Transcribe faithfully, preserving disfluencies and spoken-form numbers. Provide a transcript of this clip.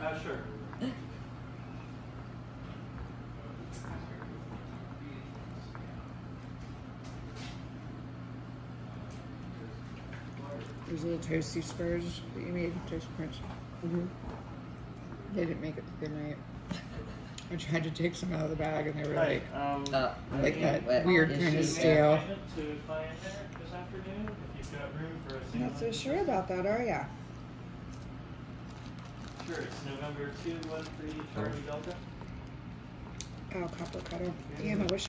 Uh, sure. Those little toasty squares that you made, toast crunch. Mm-hmm. They didn't make it the good night. I tried to take some out of the bag and they were Right. like, Um, Uh, like that what weird is kind of she- stale. To fly in there this afternoon, if you've got room for a single. Not so sure about that, are ya? Sure, it's November two one three Charlie Delta. Oh, copper cutter. Damn, I wish